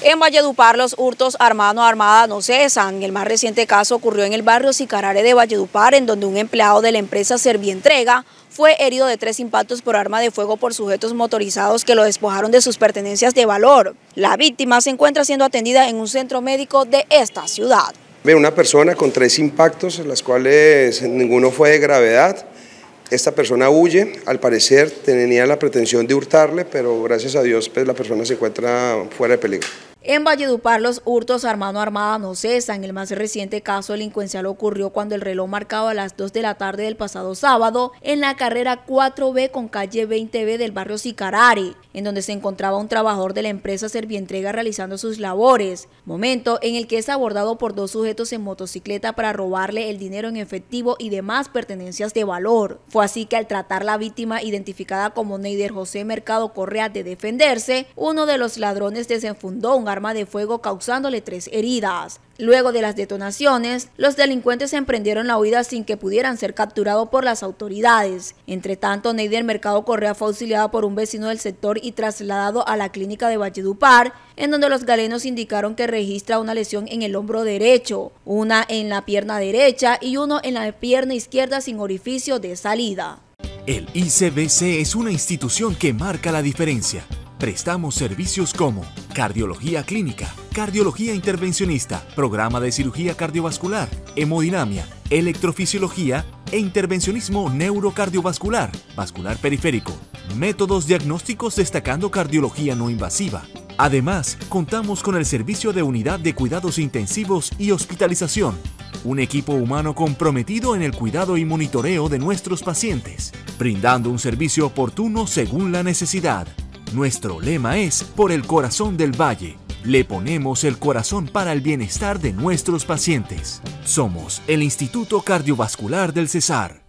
En Valledupar, los hurtos a mano armada no cesan. El más reciente caso ocurrió en el barrio Sicarare de Valledupar, en donde un empleado de la empresa Servientrega fue herido de 3 impactos por arma de fuego por sujetos motorizados que lo despojaron de sus pertenencias de valor. La víctima se encuentra siendo atendida en un centro médico de esta ciudad. Una persona con 3 impactos, las cuales ninguno fue de gravedad. Esta persona huye, al parecer tenía la pretensión de hurtarle, pero gracias a Dios pues, la persona se encuentra fuera de peligro. En Valledupar, los hurtos a mano armada no cesan. El más reciente caso delincuencial ocurrió cuando el reloj marcaba las 2 de la tarde del pasado sábado en la carrera 4B con calle 20B del barrio Sicarare, en donde se encontraba un trabajador de la empresa Servientrega realizando sus labores, momento en el que es abordado por 2 sujetos en motocicleta para robarle el dinero en efectivo y demás pertenencias de valor. Fue así que al tratar la víctima, identificada como Neider José Mercado Correa, de defenderse, uno de los ladrones desenfundó un arma de fuego causándole 3 heridas. Luego de las detonaciones, los delincuentes emprendieron la huida sin que pudieran ser capturados por las autoridades. Entre tanto, Neider Mercado Correa fue auxiliado por un vecino del sector y trasladado a la clínica de Valledupar, en donde los galenos indicaron que registra una lesión en el hombro derecho, una en la pierna derecha y uno en la pierna izquierda sin orificio de salida. El ICBC es una institución que marca la diferencia. Prestamos servicios como cardiología clínica, cardiología intervencionista, programa de cirugía cardiovascular, hemodinamia, electrofisiología e intervencionismo neurocardiovascular, vascular periférico, métodos diagnósticos destacando cardiología no invasiva. Además, contamos con el servicio de unidad de cuidados intensivos y hospitalización, un equipo humano comprometido en el cuidado y monitoreo de nuestros pacientes, brindando un servicio oportuno según la necesidad. Nuestro lema es por el corazón del valle. Le ponemos el corazón para el bienestar de nuestros pacientes. Somos el Instituto Cardiovascular del Cesar.